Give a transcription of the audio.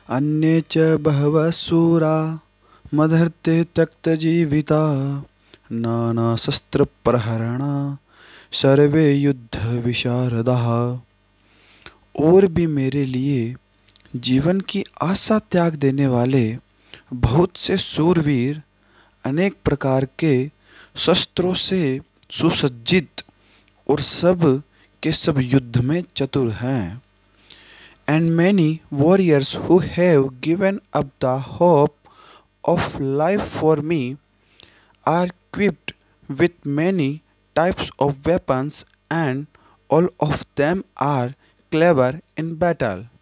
अन्ये च बहवः शूरा मदर्थे त्यक्तजीविता नानाशस्त्रप्रहरणा सर्वे युद्ध विशारदाः। और भी मेरे लिए जीवन की आशा त्याग देने वाले बहुत से शूरवीर अनेक प्रकार के शस्त्रों से सुसज्जित और सब के सब युद्ध में चतुर हैं। And many warriors who have given up the hope of life for me are equipped with many types of weapons and all of them are clever in battle.